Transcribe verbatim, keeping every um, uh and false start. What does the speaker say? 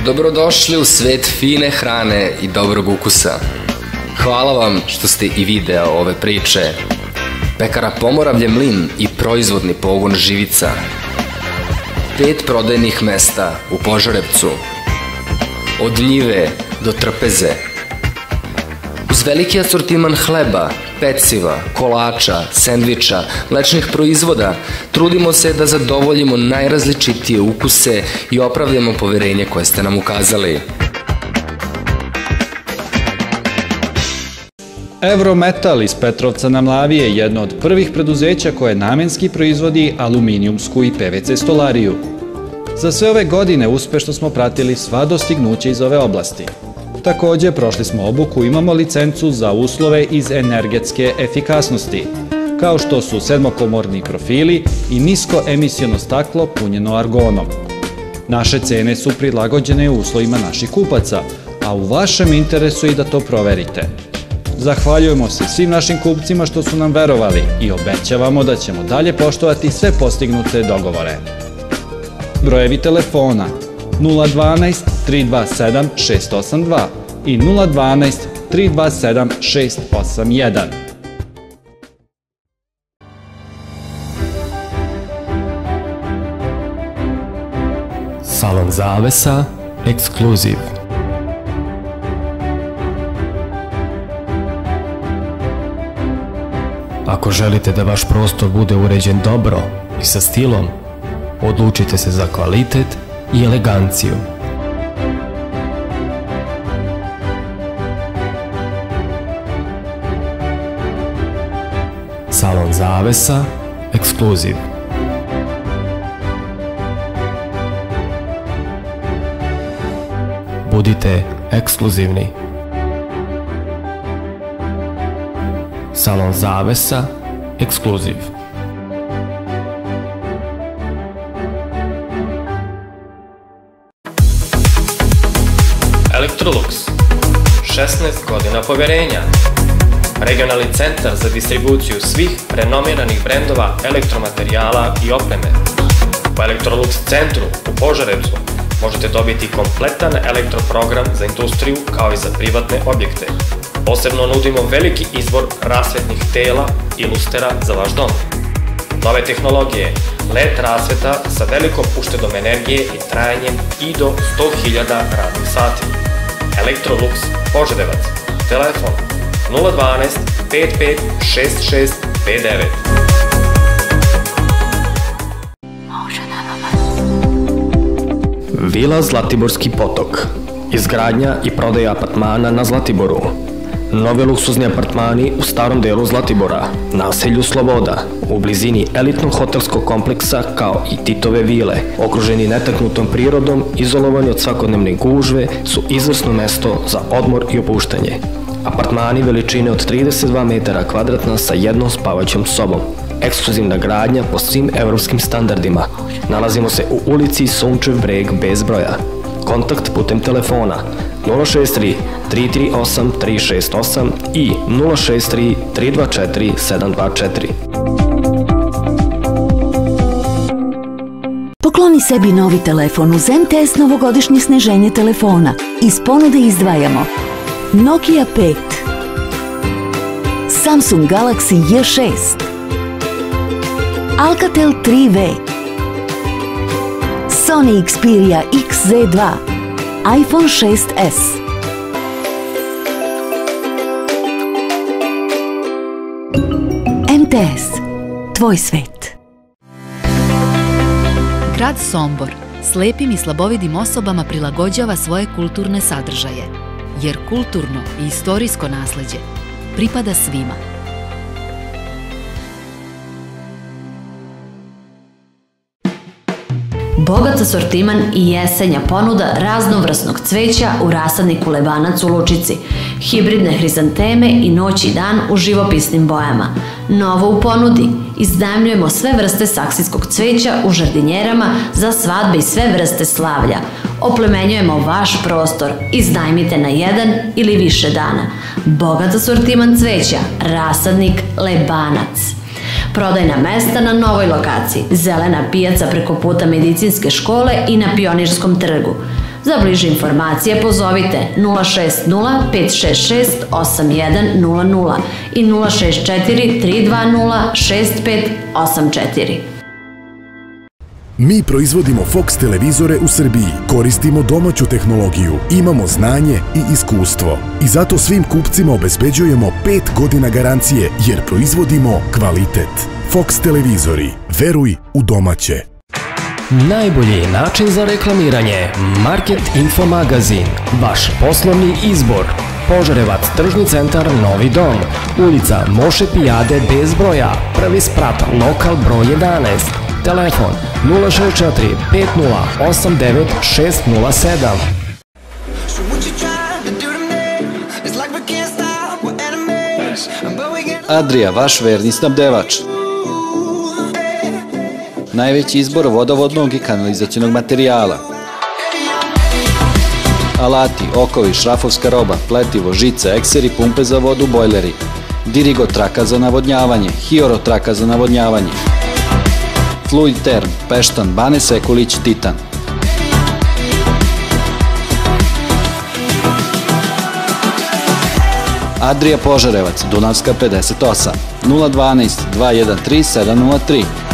Dobrodošli u svet fine hrane i dobrog ukusa. Hvala vam što ste i video ove priče. Pekara Pomoravlje Mlin i proizvodni pogon Živica. Pet prodajnih mesta u Požarevcu. Od njive do trpeze. Uz veliki asortiman hleba, peciva, kolača, sendviča, mlečnih proizvoda, trudimo se da zadovoljimo najrazličitije ukuse i opravdamo poverenje koje ste nam ukazali. Evrometal iz Petrovca na Mlavi je jedno od prvih preduzeća koje namenski proizvodi aluminijumsku i P V C stolariju. Za sve ove godine uspešno smo pratili sva dostignuća iz ove oblasti. Takođe, prošli smo obuku i imamo licencu za uslove iz energetske efikasnosti, kao što su sedmokomorni profili i niskoemisiono staklo punjeno argonom. Naše cene su prilagođene uslovima naših kupaca, a u vašem interesu je i da to proverite. Zahvaljujemo se svim našim kupcima što su nam verovali i obećavamo da ćemo dalje poštovati sve postignute dogovore. Brojevi telefona nula dvanaest tri dva sedam šest osam dva i nula dvanaest tri dva sedam šest osam jedan. Salon zavesa Ekskluziv. Ako želite da vaš prostor bude uređen dobro i sa stilom, odlučite se za kvalitet i eleganciju. Salon zavesa Ekskluziv. Budite ekskluzivni. Salon zavesa Ekskluziv. Electrolux. šesnaest godina poverenja. Regionalni centar za distribuciju svih renomiranih brendova elektromaterijala i opreme. U Electrolux centru u Požarevcu možete dobiti kompletan elektroprogram za industriju kao i za privatne objekte. Posebno nudimo veliki izbor rasvetnih tela i lustera za vaš dom. Nove tehnologije, L E D rasveta sa velikom uštedom energije i trajanjem i do sto hiljada radnih sati. Electrolux Požarevac. Telefon nula dvanaest pet pet šest šest pet devet. Vila Zlatiborski potok. Izgradnja i prodaja apartmana na Zlatiboru. Novi luksuzni apartmani u starom delu Zlatibora, naselju Sloboda, u blizini elitnog hotelskog kompleksa kao i Titove vile, okruženi netaknutom prirodom, izolovani od svakodnevne gužve, su izvrsno mesto za odmor i opuštanje. Apartmani veličine od trideset dva metara kvadratna sa jednom spavaćom sobom. Ekskluzivna gradnja po svim evropskim standardima. Nalazimo se u ulici Sunčev breg bez broja. Kontakt putem telefona nula šest tri tri tri osam tri šest osam i nula šest tri tri dva četiri sedam dva četiri. Pokloni sebi novi telefon uz M T S novogodišnje sneženje telefona. Iz ponude izdvajamo Nokia pet, Samsung Galaxy J šest, Alcatel tri V, Sony Xperia X Z dva, iPhone šest S. M T S. Tvoj svet. Grad Sombor slepim i slabovidim osobama prilagođava svoje kulturne sadržaje, jer kulturno i istorijsko nasleđe pripada svima. Bogat asortiman i jesenja ponuda raznovrsnog cveća u rasadniku Lebanac u Lučici, hibridne hrizanteme i noć i dan u živopisnim bojama. Novo u ponudi, iznajmljujemo sve vrste saksijskog cveća u žardinjerama za svadbe i sve vrste slavlja. Oplemenjujemo vaš prostor, iznajmite na jedan ili više dana. Bogat asortiman cveća, rasadnik Lebanac. Prodajna mesta na novoj lokaciji, Zelena pijaca preko puta medicinske škole i na Pionirskom trgu. Za bliže informacije pozovite nula šest nula pet šest šest osam jedan nula nula i nula šest četiri tri dva nula šest pet osam četiri. Mi proizvodimo Fox televizore u Srbiji, koristimo domaću tehnologiju, imamo znanje i iskustvo. I zato svim kupcima obezbeđujemo pet godina garancije, jer proizvodimo kvalitet. Fox televizori. Veruj u domaće. Najbolji način za reklamiranje. Market Info Magazin. Vaš poslovni izbor. Požarevac, tržni centar, Novi Dom. Ulica Moše Pijade bez broja. Prvi sprat, lokal broj jedanaest. Telefon nula šest četiri pet nula osam devet šest nula sedam. Adria, vaš verni snabdevač. Najveći izbor vodovodnog i kanalizacionog materijala. Alati, okovi, šrafovska roba, pletivo, žice, ekseri, pumpe za vodu, bojleri. Dirigo traka za navodnjavanje, Hioro traka za navodnjavanje. Fluid Term, Peštan, Bane Sekulić, Titan. Adria Požarevac, Dunavska pedeset osam, nula dvanaest dva jedan tri sedam nula tri.